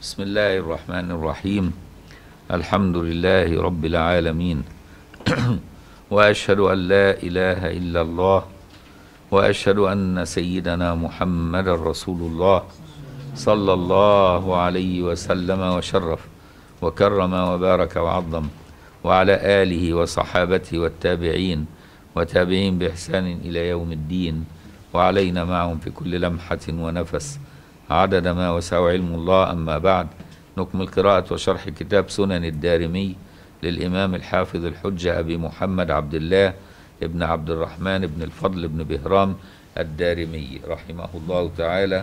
بسم الله الرحمن الرحيم. الحمد لله رب العالمين وأشهد أن لا إله إلا الله وأشهد أن سيدنا محمد رسول الله صلى الله عليه وسلم وشرف وكرم وبارك وعظم، وعلى آله وصحابته والتابعين وتابعين بإحسان إلى يوم الدين، وعلينا معهم في كل لمحة ونفس عدد ما وسع علم الله. أما بعد، نكمل قراءة وشرح كتاب سنن الدارمي للإمام الحافظ الحجة أبي محمد عبد الله ابن عبد الرحمن بن الفضل بن بهرام الدارمي رحمه الله تعالى،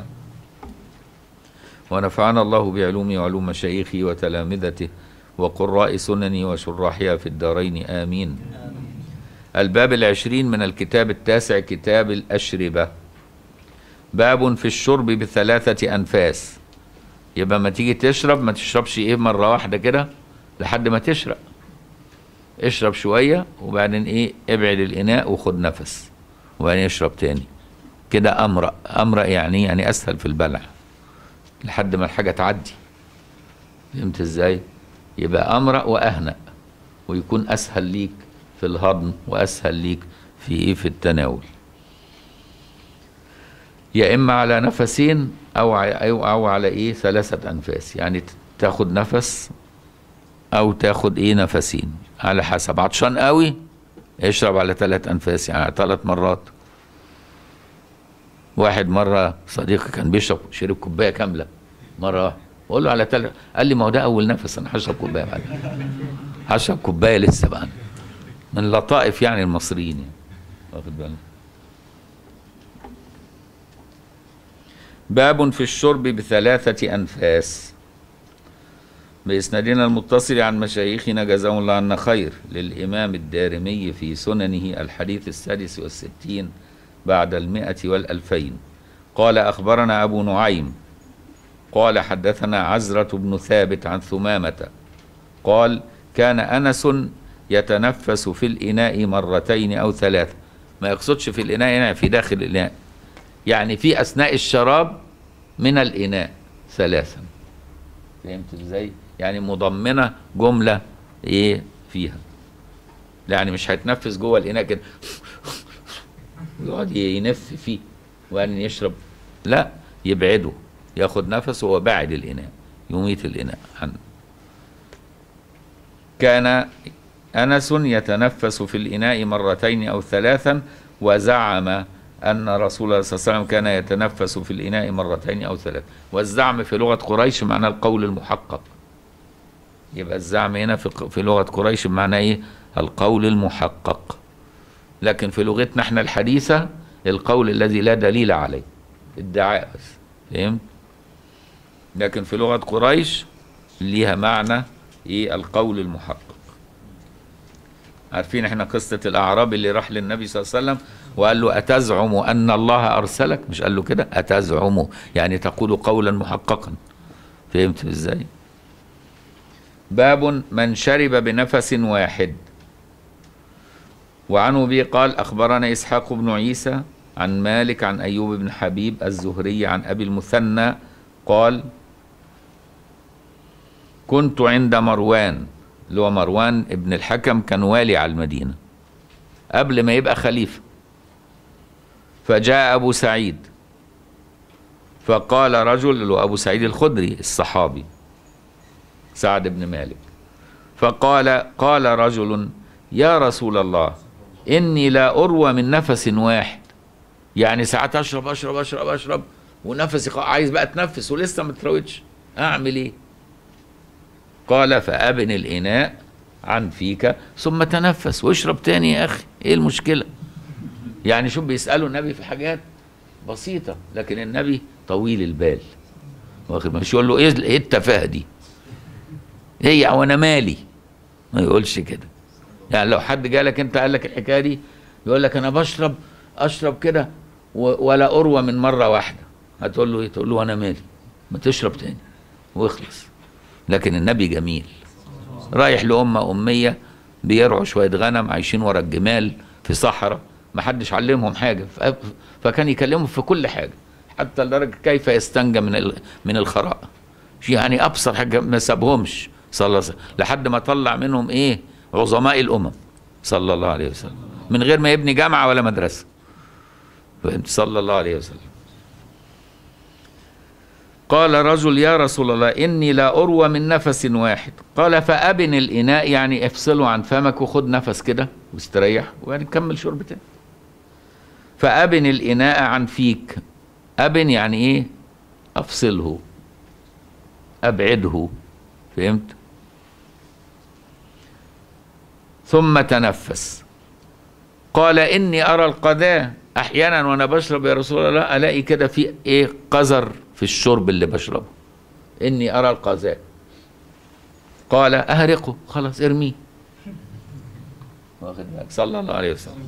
ونفعنا الله بعلومه وعلوم مشايخه وتلامذته وقراء سننه وشراحها في الدارين آمين. الباب 20 من الكتاب التاسع، كتاب الأشربة. باب في الشرب بثلاثة أنفاس. يبقى ما تيجي تشرب ما تشربش مرة واحدة كده لحد ما تشرب، اشرب شوية وبعدين ابعد الإناء وخد نفس وبعدين اشرب تاني كده. أمرأ يعني أسهل في البلع لحد ما الحاجة تعدي. فهمت ازاي؟ يبقى أمرأ وأهنأ، ويكون أسهل ليك في الهضم وأسهل ليك في التناول. يا إما على نفسين أو على ثلاثة أنفاس، يعني تاخد نفس أو تاخد نفسين على حسب. عطشان قوي اشرب على 3 أنفاس، يعني 3 مرات. واحد مرة صديقي كان بيشرب، شرب كوباية كاملة مرة واحدة، بقول له على 3، قال لي ما هو ده أول نفس، أنا هشرب كوباية بعد، هشرب كوباية لسه بقى. من لطائف يعني المصريين، يعني واخد بالك. باب في الشرب بثلاثة أنفاس. بإسنادنا المتصل عن مشايخنا جزاهم الله عنا خير للإمام الدارمي في سننه الحديث 66 بعد 100 و2000. قال أخبرنا أبو نعيم قال حدثنا عزرة بن ثابت عن ثمامة قال كان أنس يتنفس في الإناء 2 أو 3. ما يقصدش في الإناء يعني في داخل الإناء، يعني في أثناء الشراب من الإناء 3. فهمت ازاي؟ يعني مضمنة جملة فيها، يعني مش هيتنفس جوه الإناء كده يقعد ينف فيه وبعدين يشرب، لا، يبعده، ياخد نفسه وهو باعد الإناء، يميت الإناء عنه. كان أنس يتنفس في الإناء 2 أو 3، وزعم أن رسول الله صلى الله عليه وسلم كان يتنفس في الإناء 2 أو 3. والزعم في لغة قريش معنى القول المحقق. يبقى الزعم هنا في لغة قريش معنى القول المحقق، لكن في لغتنا احنا الحديثة القول الذي لا دليل عليه، ادعاء بس. فهمت؟ لكن في لغة قريش ليها معنى القول المحقق. عارفين احنا قصة الأعرابي اللي راح للنبي صلى الله عليه وسلم وقال له أتزعم أن الله أرسلك؟ مش قال له كده؟ أتزعم يعني تقول قولا محققا. فهمت ازاي؟ باب من شرب بنفس واحد. وعن أبي قال أخبرنا إسحاق بن عيسى عن مالك عن أيوب بن حبيب الزهري عن أبي المثنى قال كنت عند مروان، اللي هو مروان ابن الحكم، كان والي على المدينة قبل ما يبقى خليفة. فجاء أبو سعيد فقال رجل، اللي هو أبو سعيد الخدري الصحابي سعد بن مالك، قال رجل يا رسول الله إني لا أروى من نفس واحد، يعني ساعات أشرب أشرب أشرب أشرب ونفسي عايز بقى أتنفس ولسه ما ترويتش، أعمل إيه؟ قال فأبن الإناء عن فيك ثم تنفس واشرب تاني يا أخي، إيه المشكلة؟ يعني شوف بيسألوا النبي في حاجات بسيطة، لكن النبي طويل البال، واخد، مش يقول له إيه التفاهة دي؟ هي وأنا مالي، ما يقولش كده. يعني لو حد جالك أنت قال لك الحكاية دي يقول لك أنا أشرب كده ولا أروى من مرة واحدة، هتقول له إيه؟ تقول له أنا مالي، ما تشرب تاني واخلص. لكن النبي جميل، رايح لأمة أمية بيرعوا شوية غنم عايشين ورا الجمال في صحراء، ما حدش علمهم حاجة، فكان يكلمهم في كل حاجة، حتى لدرجة كيف يستنجى من الخراء. يعني ابسط حاجه ما سابهمش صلى الله عليه وسلم لحد ما طلع منهم ايه عظماء الامم صلى الله عليه وسلم من غير ما يبني جامعه ولا مدرسه. فهمت؟ صلى الله عليه وسلم. قال رجل يا رسول الله إني لا أروى من نفس واحد. قال فأبن الإناء، يعني افصله عن فمك وخد نفس كده واستريح وبعدين كمل شرب تاني. فأبن الإناء عن فيك. أبن يعني إيه؟ أفصله، أبعده. فهمت؟ ثم تنفس. قال إني أرى القذاة أحيانا وأنا بشرب يا رسول الله، ألاقي كده في إيه قذر في الشرب اللي بشربه. إني أرى القذاة. قال أهرقه، خلاص ارميه. واخد بالك صلى الله عليه وسلم.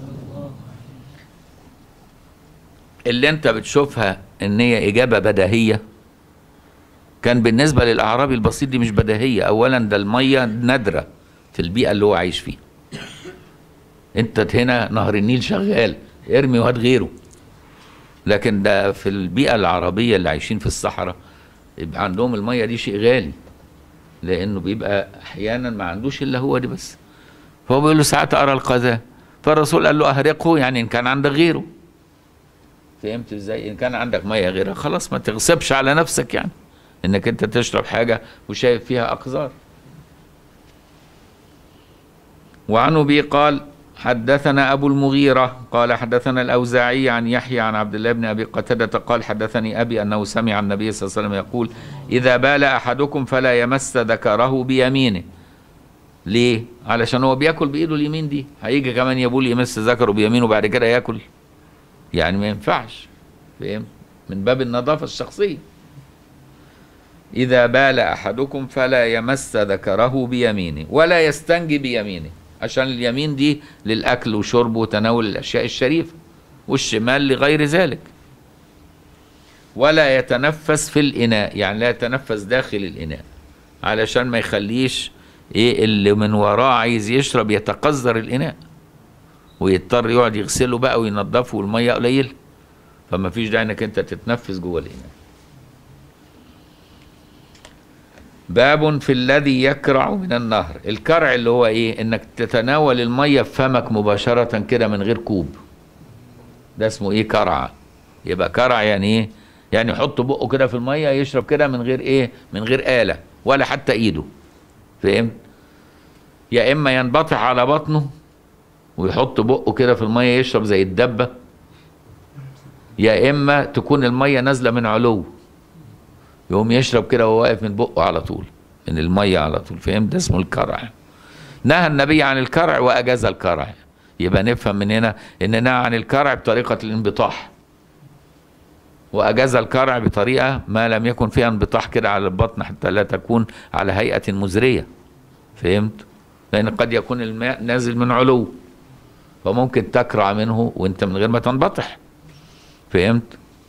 اللي أنت بتشوفها إن هي إجابة بديهية كان بالنسبة للأعرابي البسيط دي مش بديهية. أولا ده المية نادرة في البيئة اللي هو عايش فيها. أنت هنا نهر النيل شغال، ارمي وهات غيره. لكن ده في البيئة العربية اللي عايشين في الصحراء يبقى عندهم المية دي شيء غالي، لأنه بيبقى أحيانا ما عندوش إلا هو دي بس. فهو بيقول له ساعات أرى القذاة. فالرسول قال له أهرقه، يعني إن كان عندك غيره. فهمت إزاي؟ إن كان عندك مية غيرها خلاص ما تغصبش على نفسك، يعني إنك أنت تشرب حاجة وشايف فيها أقذار. وعن أبي قال حدثنا أبو المغيرة قال حدثنا الأوزاعي عن يحيى عن عبد الله بن أبي قتادة قال حدثني أبي أنه سمع النبي صلى الله عليه وسلم يقول إذا بال أحدكم فلا يمس ذكره بيمينه. ليه؟ علشان هو بياكل بإيده اليمين دي، هيجي كمان يبول يمس ذكره بيمينه بعد كده ياكل، يعني ما ينفعش. فاهم؟ من باب النظافة الشخصية. إذا بال أحدكم فلا يمس ذكره بيمينه ولا يستنجي بيمينه، عشان اليمين دي للأكل وشرب وتناول الأشياء الشريفة، والشمال لغير ذلك. ولا يتنفس في الإناء، يعني لا يتنفس داخل الإناء، علشان ما يخليش إيه اللي من وراه عايز يشرب يتقذر الإناء ويضطر يقعد يغسله بقى وينضفه والمية قليل، فما فيش داعي إنك أنت تتنفس جوه الإناء. باب في الذي يكرع من النهر. الكرع اللي هو ايه؟ انك تتناول المية في فمك مباشرة كده من غير كوب، ده اسمه ايه؟ كرع. يبقى كرع يعني ايه؟ يعني يحط بقه كده في المية يشرب كده من غير ايه؟ من غير آلة ولا حتى ايده. فهمت؟ يا اما ينبطح على بطنه ويحط بقه كده في المية يشرب زي الدبة، يا اما تكون المية نازلة من علو يقوم يشرب كده وهو واقف من بقه على طول، من المية على طول. فهمت؟ ده اسمه الكرع. نهى النبي عن الكرع وأجاز الكرع. يبقى نفهم من هنا إن نهى عن الكرع بطريقة الانبطاح، وأجاز الكرع بطريقة ما لم يكن فيها انبطاح كده على البطن حتى لا تكون على هيئة مزرية. فهمت؟ لأن قد يكون الماء نازل من علو فممكن تكرع منه وانت من غير ما تنبطح. فهمت؟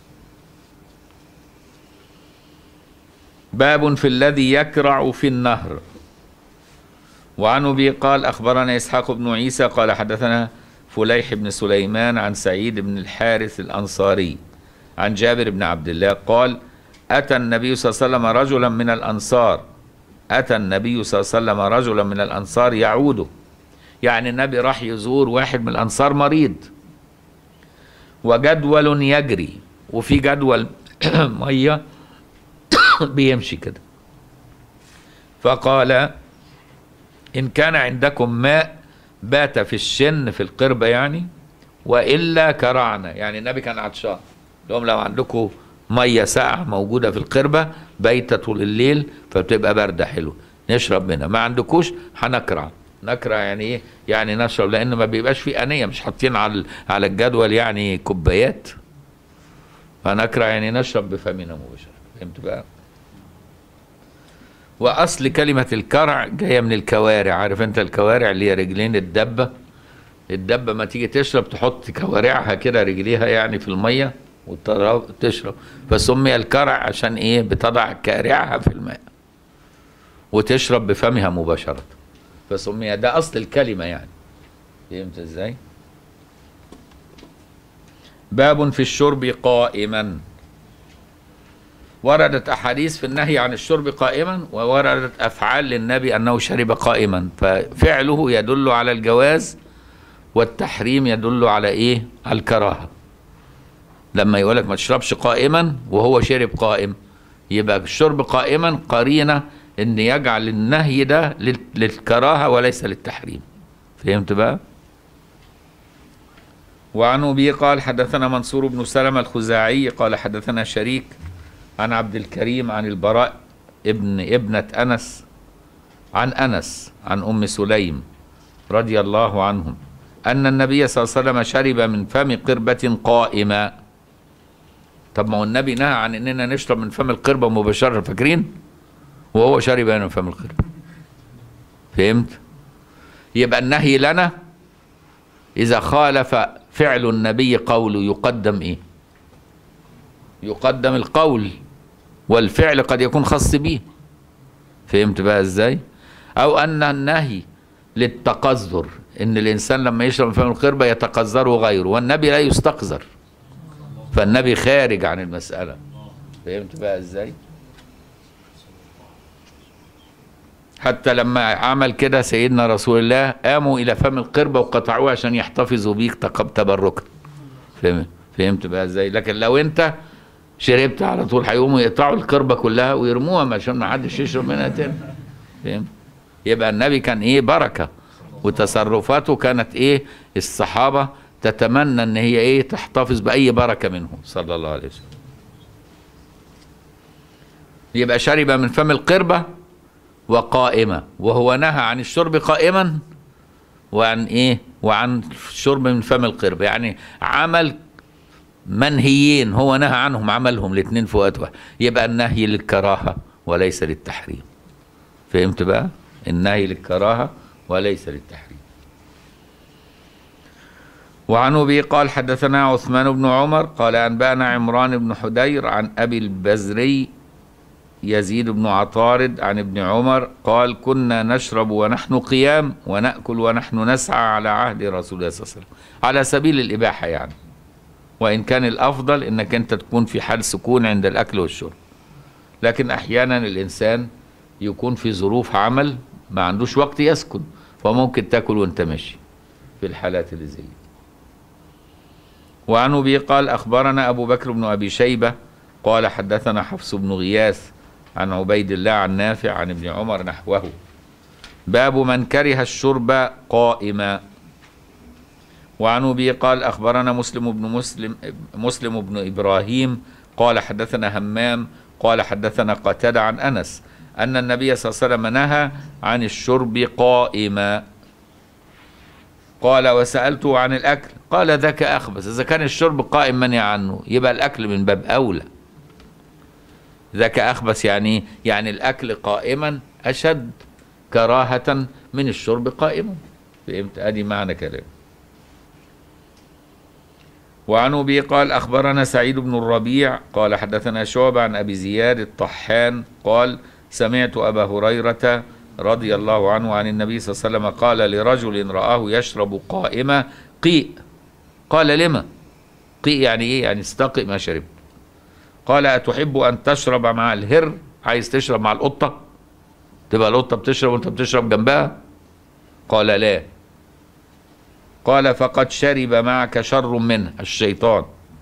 باب في الذي يكرع في النهر. وعن أبي قال أخبرنا إسحاق بن عيسى قال حدثنا فليح بن سليمان عن سعيد بن الحارث الأنصاري عن جابر بن عبد الله قال أتى النبي صلى الله عليه وسلم رجلا من الأنصار. أتى النبي صلى الله عليه وسلم رجلا من الأنصار يعوده، يعني النبي راح يزور واحد من الأنصار مريض، وجدول يجري، وفي جدول مية بيمشي كده. فقال إن كان عندكم ماء بات في الشن في القربة، يعني وإلا كرعنا. يعني النبي كان عطشان، لهم لو عندكم مية ساقعة موجودة في القربة بايتة طول الليل فبتبقى باردة حلو نشرب منها، ما عندكوش هنكرع. نكرع يعني ايه؟ يعني نشرب، لأن ما بيبقاش في آنية، مش حاطين على الجدول يعني كوبايات، فنكرع يعني نشرب بفمنا مباشرة. فهمت بقى؟ واصل كلمة الكرع جاية من الكوارع. عارف انت الكوارع اللي هي رجلين الدبة؟ الدبة ما تيجي تشرب تحط كوارعها كده رجليها يعني في المية وتشرب، فسمي الكرع عشان ايه؟ بتضع كارعها في الماء وتشرب بفمها مباشرة، فسمي ده اصل الكلمة يعني. فهمت ازاي؟ باب في الشرب قائما. وردت أحاديث في النهي عن الشرب قائما، ووردت أفعال للنبي أنه شرب قائما، ففعله يدل على الجواز والتحريم يدل على إيه؟ على الكراهة. لما يقولك ما تشربش قائما وهو شرب قائم، يبقى الشرب قائما قرينة ان يجعل النهي ده للكراهة وليس للتحريم. فهمت بقى؟ وعن أبي قال حدثنا منصور بن سلمة الخزاعي قال حدثنا شريك عن عبد الكريم عن البراء ابنة أنس عن أنس عن أم سليم رضي الله عنهم أن النبي صلى الله عليه وسلم شرب من فم قربة قائما. طب ما هو النبي نهى عن اننا نشرب من فم القربة مباشرة، فاكرين؟ وهو شرب من فم القربة. فهمت؟ يبقى النهي لنا إذا خالف فعل النبي قوله يقدم إيه؟ يقدم القول، والفعل قد يكون خاص به. فهمت بقى إزاي؟ أو أن النهي للتقذر، إن الإنسان لما يشرب من فم القربة يتقذره غيره، والنبي لا يستقذر، فالنبي خارج عن المسألة. فهمت بقى إزاي؟ حتى لما عمل كده سيدنا رسول الله قاموا إلى فم القربة وقطعوها عشان يحتفظوا بيك تبركا. فهمت بقى ازاي؟ لكن لو انت شربت على طول هيقوموا يقطعوا القربة كلها ويرموها عشان ما حدش يشرب منها تاني. فهمت؟ يبقى النبي كان ايه؟ بركة، وتصرفاته كانت ايه؟ الصحابة تتمنى ان هي ايه؟ تحتفظ بأي بركة منه صلى الله عليه وسلم. يبقى شرب من فم القربة وقائمة، وهو نهى عن الشرب قائما وعن ايه؟ وعن الشرب من فم القربة، يعني عمل منهيين هو نهى عنهم، عملهم الاثنين في وقت واحد. يبقى النهي للكراهة وليس للتحريم. فهمت بقى؟ النهي للكراهة وليس للتحريم. وعن أبي قال حدثنا عثمان بن عمر قال أنبأنا عمران بن حدير عن أبي البزري يزيد بن عطارد عن ابن عمر قال كنا نشرب ونحن قيام ونأكل ونحن نسعى على عهد رسول الله صلى الله عليه وسلم، على سبيل الإباحة يعني، وإن كان الأفضل إنك أنت تكون في حال سكون عند الأكل والشرب، لكن أحيانا الإنسان يكون في ظروف عمل ما عندوش وقت يسكن، فممكن تاكل وانت ماشي في الحالات اللي زي دي. وعن أبي قال أخبرنا أبو بكر بن أبي شيبة قال حدثنا حفص بن غياث عن عبيد الله عن نافع عن ابن عمر نحوه. باب من كره الشرب قائما. وعن أبي قال أخبرنا مسلم بن إبراهيم قال حدثنا همام قال حدثنا قتادة عن أنس أن النبي صلى الله عليه وسلم نهى عن الشرب قائما. قال وسألته عن الأكل قال ذاك أخبث. إذا كان الشرب قائم منع عنه يبقى الأكل من باب أولى. ذاك أخبث يعني يعني الأكل قائما أشد كراهة من الشرب قائما. فهمت؟ أدي معنى كلام. وعن أبي قال أخبرنا سعيد بن الربيع قال حدثنا شعبة عن أبي زياد الطحان قال سمعت أبا هريرة رضي الله عنه عن النبي صلى الله عليه وسلم قال لرجل رآه يشرب قائما قيء. قال لما؟ قيء يعني إيه؟ يعني استقئ ما شرب. قال أتحب أن تشرب مع الهر؟ عايز تشرب مع القطة؟ تبقى القطة بتشرب وانت بتشرب جنبها؟ قال لا. قال فقد شرب معك شر منه الشيطان.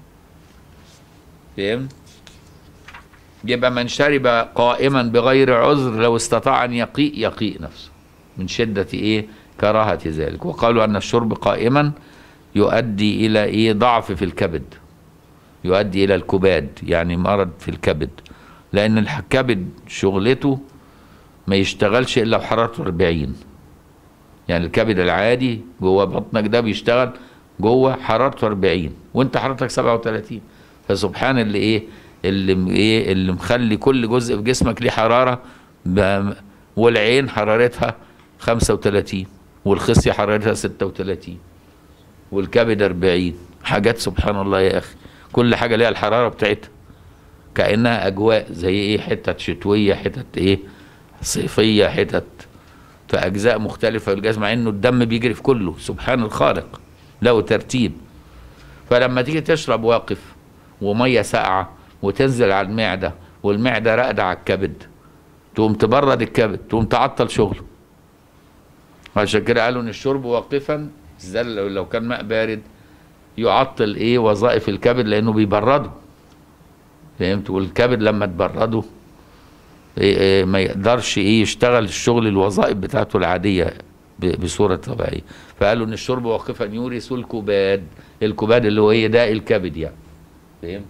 فهمت؟ يبقى من شرب قائما بغير عذر لو استطاع أن يقيء نفسه من شدة إيه؟ كراهة ذلك. وقالوا أن الشرب قائما يؤدي إلى إيه؟ ضعف في الكبد، يؤدي إلى الكباد، يعني مرض في الكبد، لأن الكبد شغلته ما يشتغلش إلا بحرارة 40. يعني الكبد العادي جوه بطنك ده بيشتغل جوه حرارته 40 وانت حرارتك 37. فسبحان اللي ايه اللي مخلي كل جزء في جسمك ليه حرارة. والعين حرارتها 35 والخصية حرارتها 36 والكبد 40. حاجات سبحان الله يا أخي، كل حاجة ليها الحرارة بتاعتها كأنها أجواء زي ايه، حتت شتوية، حتت ايه صيفية، حتت في أجزاء مختلفة في الجسم، مع إنه الدم بيجري في كله. سبحان الخالق له ترتيب. فلما تيجي تشرب واقف ومية ساقعة وتنزل على المعدة والمعدة راقدة على الكبد، تقوم تبرد الكبد، تقوم تعطل شغله. عشان كده قالوا ان الشرب واقفا لو كان ماء بارد يعطل ايه وظائف الكبد لانه بيبرده. فهمت؟ والكبد لما تبرده ما يقدرش ايه يشتغل الشغل الوظائف بتاعته العادية بصورة طبيعية. فقالوا ان الشرب واقفا يورث الكباد، الكباد اللي هو ايه داء الكبد يعني. فهمت؟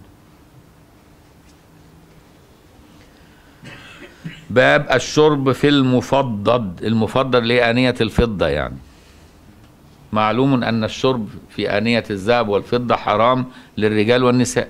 باب الشرب في المفضد، المفضد اللي هي آنية الفضة يعني. معلوم أن الشرب في آنية الذهب والفضة حرام للرجال والنساء.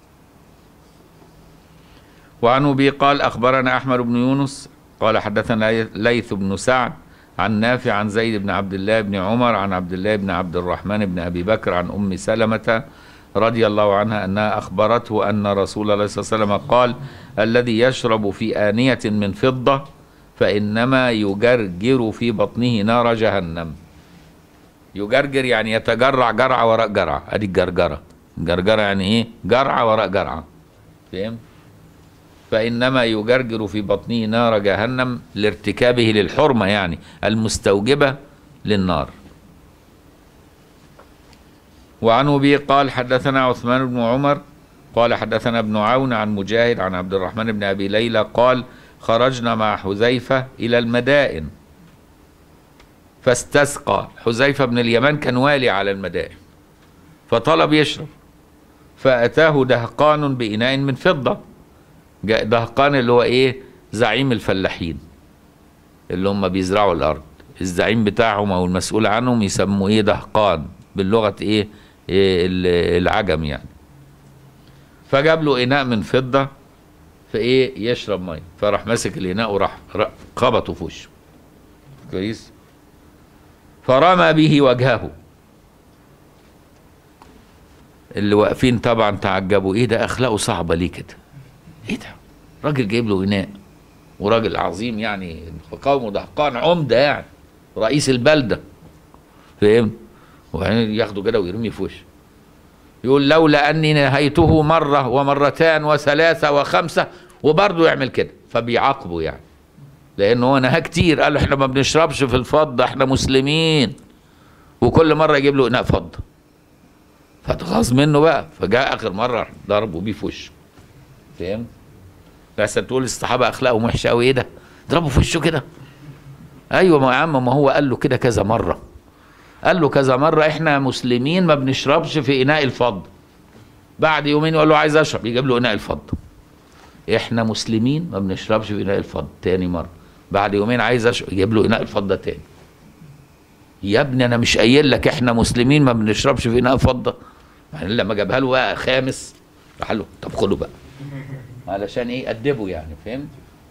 وعن أبي قال أخبرنا أحمد بن يونس قال حدثنا ليث بن سعد عن نافع عن زيد بن عبد الله بن عمر عن عبد الله بن عبد الرحمن بن أبي بكر عن أم سلمة رضي الله عنها أنها أخبرته أن رسول الله صلى الله عليه وسلم قال: الذي يشرب في آنية من فضة فإنما يجرجر في بطنه نار جهنم. يجرجر يعني يتجرع جرعة وراء جرعة، أدي الجرجرة. الجرجرة يعني إيه؟ جرعة وراء جرعة. فهم؟ فإنما يجرجر في بطنه نار جهنم لارتكابه للحرمة يعني المستوجبة للنار. وعن أبي قال حدثنا عثمان بن عمر قال حدثنا ابن عون عن مجاهد عن عبد الرحمن بن أبي ليلى قال: خرجنا مع حذيفة إلى المدائن فاستسقى. حذيفة بن اليمان كان والي على المدائن، فطلب يشرب، فأتاه دهقان بإناء من فضة. دهقان اللي هو إيه؟ زعيم الفلاحين اللي هم بيزرعوا الأرض، الزعيم بتاعهم أو المسؤول عنهم يسموه إيه؟ دهقان باللغة إيه العجم يعني. فجاب له إناء من فضة فإيه يشرب مية، فراح ماسك الإناء وراح خبطه في وشه كويس، فرمى به وجهه. اللي واقفين طبعا تعجبوا، ايه ده اخلاقه صعبه ليه كده؟ ايه ده؟ راجل جايب له اناء وراجل عظيم يعني في قومه، دهقان عمده يعني رئيس البلده. فاهم؟ وبعدين ياخده كده ويرميه في وشه. يقول: لولا اني نهيته مره ومرتان وثلاثه وخمسه، وبرضه يعمل كده. فبيعاقبه يعني، لانه هو نهى كتير، قال له احنا ما بنشربش في الفضه، احنا مسلمين. وكل مره يجيب له اناء فضه، فاتغاظ منه بقى، فجاء اخر مره ضربه بيه في وشه. فاهم؟ بس تقول الصحابه اخلاقهم وحشه قوي، ايه ده؟ ضربه في وشه كده؟ ايوه ما يا عم، ما هو قال له كده كذا مره، قال له كذا مره احنا مسلمين ما بنشربش في اناء الفضه. بعد يومين يقول له عايز اشرب، يجيب له اناء الفضه. احنا مسلمين ما بنشربش في اناء الفضه. تاني مره بعد يومين عايز اشرب، يجيب له اناء الفضه تاني. يا ابني انا مش قايل لك احنا مسلمين ما بنشربش في اناء فضه؟ يعني لما جابها له بقى خامس راح له طب خده بقى، علشان ايه؟ ادبه يعني. فهمت؟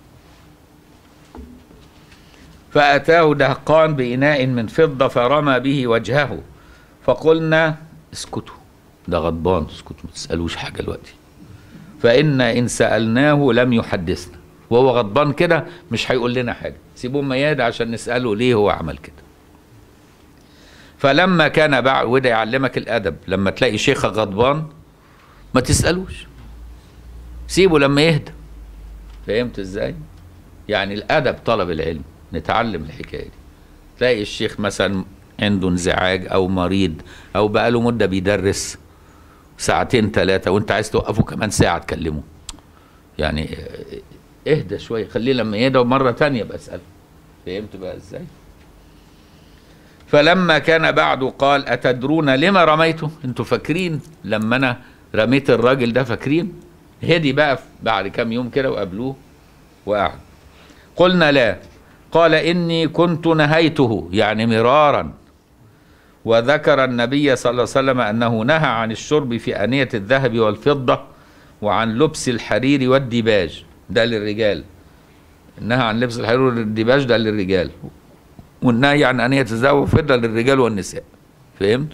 فاتاه دهقان باناء من فضه فرمى به وجهه، فقلنا: اسكتوا، ده غضبان، اسكتوا ما تسالوش حاجه دلوقتي، فإن سألناه لم يحدثنا. وهو غضبان كده مش هيقول لنا حاجة، سيبوه ما يهدى عشان نسأله ليه هو عمل كده. فلما كان بعد، وده يعلمك الأدب، لما تلاقي شيخك غضبان ما تسألوش، سيبه لما يهدى. فهمت ازاي؟ يعني الأدب طلب العلم، نتعلم الحكاية دي. تلاقي الشيخ مثلا عنده انزعاج أو مريض أو بقاله مدة بيدرس ساعتين ثلاثة وانت عايز توقفه كمان ساعة تكلمه، يعني اهدى شوية، خليه لما يهدى ومرة تانية بقى اسأله. فهمت بقى ازاي؟ فلما كان بعد قال: أتدرون لما رميته؟ انتوا فاكرين لما انا رميت الراجل ده؟ فاكرين؟ هدي بقى بعد كام يوم كده وقابلوه وقعد. قلنا: لا. قال: إني كنت نهيته، يعني مرارا. وذكر النبي صلى الله عليه وسلم أنه نهى عن الشرب في آنية الذهب والفضة وعن لبس الحرير والديباج، ده للرجال. نهى عن لبس الحرير والديباج ده للرجال، والنهي عن آنية الذهب والفضة للرجال والنساء. فهمت؟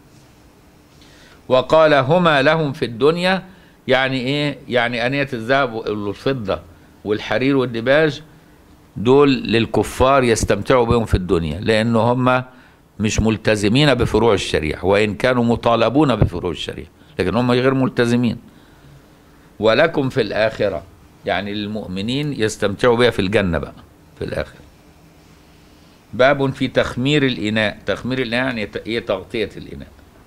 وقال: هما لهم في الدنيا، يعني ايه؟ يعني آنية الذهب والفضة والحرير والديباج دول للكفار يستمتعوا بهم في الدنيا، لأنه هم مش ملتزمين بفروع الشريعة، وإن كانوا مطالبون بفروع الشريعة، لكن هم غير ملتزمين. ولكم في الآخرة، يعني للمؤمنين يستمتعوا بها في الجنة بقى في الآخر. باب في تخمير الإناء. تخمير الإناء يعني إيه؟ تغطية الإناء.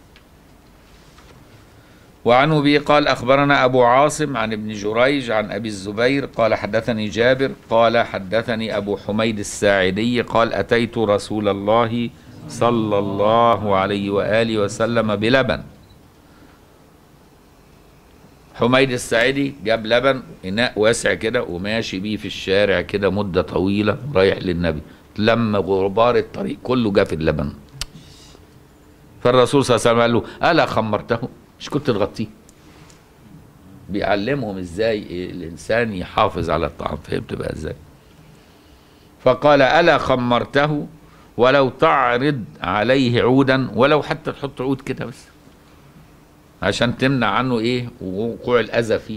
وعن أبي قال أخبرنا أبو عاصم عن ابن جريج عن أبي الزبير قال حدثني جابر قال حدثني أبو حميد الساعدي قال أتيت رسول الله صلى الله عليه وآله وسلم بلبن. حميد الساعدي جاب لبن إناء واسع كده وماشي بيه في الشارع كده مدة طويلة رايح للنبي، لما غبار الطريق كله جاف اللبن. فالرسول صلى الله عليه وسلم قال له ألا خمرته؟ مش كنت تغطيه؟ بيعلمهم ازاي الانسان يحافظ على الطعام. فهمت بقى ازاي؟ فقال ألا خمرته ولو تعرض عليه عودا، ولو حتى تحط عود كده بس عشان تمنع عنه ايه وقوع الاذى فيه.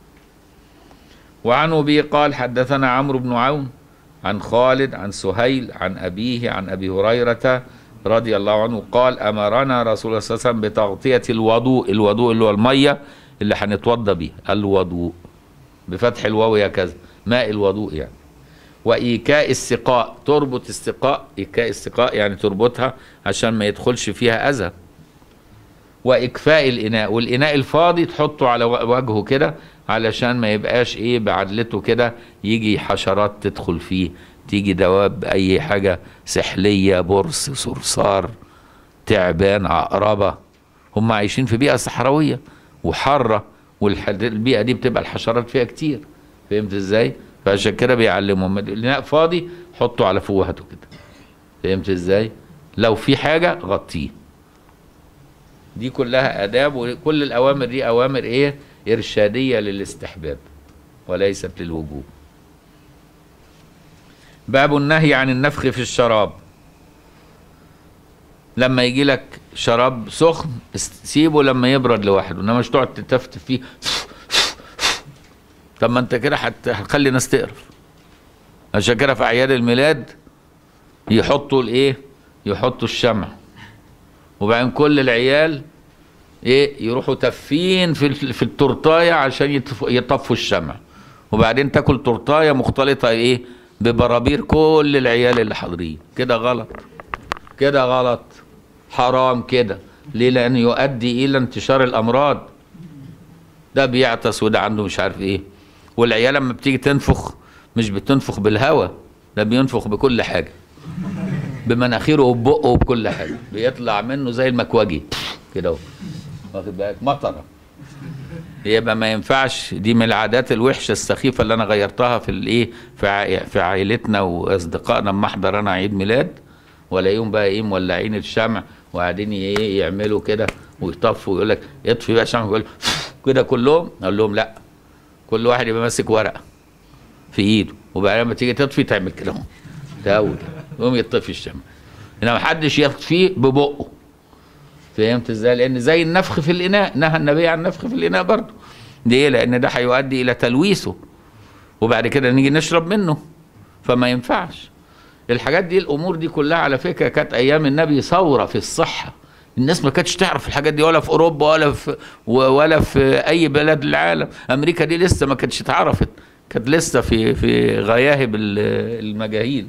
وعن ابي قال حدثنا عمرو بن عون عن خالد عن سهيل عن ابيه عن ابي هريره رضي الله عنه قال امرنا رسول الله صلى الله عليه وسلم بتغطيه الوضوء. الوضوء اللي هو الميه اللي هنتوضى بيها، الوضوء بفتح الواو يا كذا، ماء الوضوء يعني. وإيكاء السقاء، تربط السقاء، إيكاء السقاء يعني تربطها عشان ما يدخلش فيها أذى. وإكفاء الإناء، والإناء الفاضي تحطه على وجهه كده علشان ما يبقاش إيه بعدلته كده يجي حشرات تدخل فيه، تيجي دواب أي حاجة سحلية، برص، صرصار، تعبان، عقربة. هم عايشين في بيئة صحراوية وحارة، والبيئة دي بتبقى الحشرات فيها كتير. فهمت ازاي؟ فعشان كده بيعلمهم الإناء فاضي حطه على فوهته كده. فهمت ازاي؟ لو في حاجة غطيه. دي كلها آداب، وكل الأوامر دي أوامر إيه؟ إرشادية للاستحباب وليست للوجوب. باب النهي عن النفخ في الشراب. لما يجي لك شراب سخن سيبه لما يبرد لوحده، انما مش تقعد تتفتف فيه. طب ما انت كده هتخلي ناس تقرف. عشان كده في اعياد الميلاد يحطوا الايه؟ يحطوا الشمع، وبعدين كل العيال ايه يروحوا تفين في التورتايه عشان يطفوا الشمع، وبعدين تاكل تورتايه مختلطه ايه؟ ببرابير كل العيال اللي حاضرين. كده غلط، كده غلط، حرام كده. ليه؟ لأنه يؤدي إلى انتشار الأمراض. ده بيعطس وده عنده مش عارف إيه. والعيال لما بتيجي تنفخ مش بتنفخ بالهواء، ده بينفخ بكل حاجة، بمناخيره وببقه وبكل حاجة، بيطلع منه زي المكواجي كده، واخد بالك؟ مطرة. يبقى ما ينفعش. دي من العادات الوحشة السخيفة اللي أنا غيرتها في الإيه؟ في عائلتنا وأصدقائنا. لما أحضر أنا عيد ميلاد ولاقيهم بقى ايه مولعين الشمع وقاعدين ايه يعملوا كده ويطفوا ويقول لك اطفي بقى شمع، يقول كده كلهم. اقول لهم لا، كل واحد يبقى ماسك ورقه في ايده، وبعدين لما تيجي تطفي تعمل كده تهوي يقوم يطفي الشمع، انما محدش يطفيه ببقه. فهمت ازاي؟ لان زي النفخ في الاناء، نهى النبي عن النفخ في الاناء برضه. ليه؟ لان ده هيؤدي الى تلويثه وبعد كده نيجي نشرب منه، فما ينفعش. الحاجات دي، الامور دي كلها على فكره كانت ايام النبي ثوره في الصحه. الناس ما كانتش تعرف الحاجات دي ولا في اوروبا ولا في اي بلد العالم. امريكا دي لسه ما كانتش اتعرفت، كانت لسه في غياهب المجاهيل.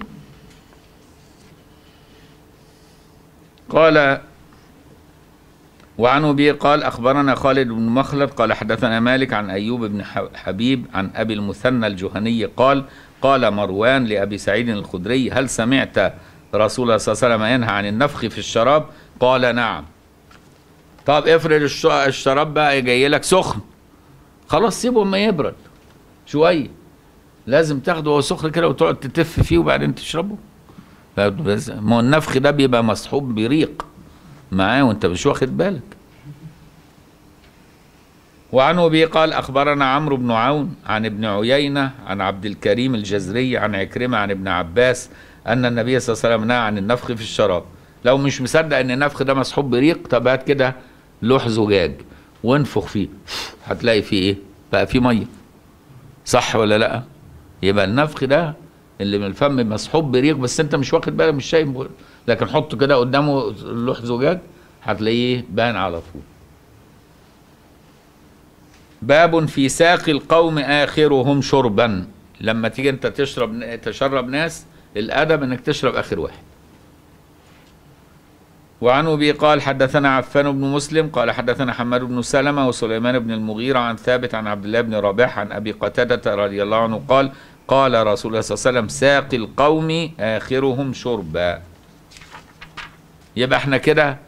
قال وعن ابي قال اخبرنا خالد بن مخلد قال حدثنا مالك عن ايوب بن حبيب عن ابي المثنى الجهني قال قال مروان لأبي سعيد الخدري هل سمعت رسول الله صلى الله عليه وسلم ينهى عن النفخ في الشراب؟ قال نعم. طب افرض الشراب بقى جاي لك سخن، خلاص سيبه اما يبرد شويه. لازم تاخده وهو سخن كده وتقعد تتف فيه وبعدين تشربه. ما هو النفخ ده بيبقى مصحوب بريق معاه وانت مش واخد بالك. وعن أبي قال أخبرنا عمرو بن عون عن ابن عيينة عن عبد الكريم الجزري عن عكرمة عن ابن عباس أن النبي صلى الله عليه وسلم نهى عن النفخ في الشراب. لو مش مصدق أن النفخ ده مسحوب بريق، طب هات كده لوح زجاج وانفخ فيه، هتلاقي فيه إيه؟ بقى فيه مية. صح ولا لأ؟ يبقى النفخ ده اللي من الفم مسحوب بريق بس أنت مش واخد بالك، مش شايف، لكن حطه كده قدامه لوح زجاج هتلاقيه بان على طول. باب في ساقي القوم آخرهم شربا. لما تيجي انت تشرب ناس، الأدب انك تشرب آخر واحد. وعن أبي قال حدثنا عفان بن مسلم قال حدثنا حماد بن سلمة وسليمان بن المغيرة عن ثابت عن عبد الله بن رباح عن أبي قتادة رضي الله عنه قال قال رسول الله صلى الله عليه وسلم ساقي القوم آخرهم شربا. يبقى احنا كده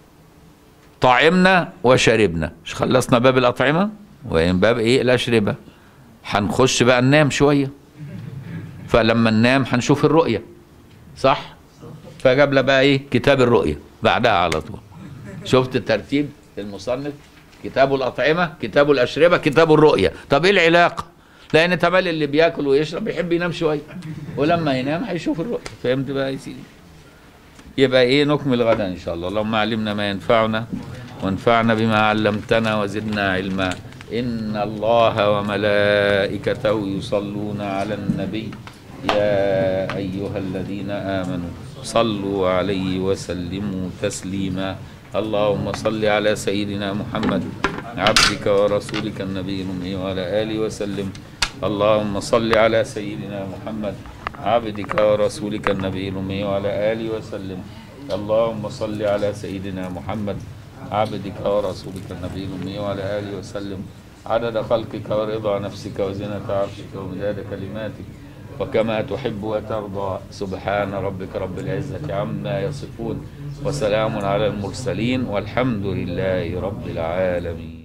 طعمنا وشربنا، مش خلصنا باب الأطعمة وين باب ايه الأشربة. هنخش بقى ننام شوية، فلما ننام هنشوف الرؤية، صح؟ فجاب لنا بقى ايه كتاب الرؤية بعدها على طول. شفت الترتيب المصنف؟ كتاب الأطعمة، كتاب الأشربة، كتاب الرؤية. طب ايه العلاقة؟ لأن تملي اللي بياكل ويشرب بيحب ينام شوية، ولما ينام هيشوف الرؤية. فهمت بقى يا سيدي؟ يبقى ايه نكمل غدا ان شاء الله. اللهم علمنا ما ينفعنا وانفعنا بما علمتنا وزدنا علما. إن الله وملائكته يصلون على النبي يا أيها الذين آمنوا صلوا عليه وسلموا تسليما. اللهم صل على سيدنا محمد عبدك ورسولك النبي الأمي وعلى آله وسلم. اللهم صل على سيدنا محمد عبدك ورسولك النبي الأمي وعلى آله وسلم. اللهم صل على سيدنا محمد عبدك ورسولك النبي الأمي وعلى آله وسلم عدد خلقك ورضا نفسك وزنة عرشك ومداد كلماتك وكما تحب وترضى. سبحان ربك رب العزة عما يصفون وسلام على المرسلين والحمد لله رب العالمين.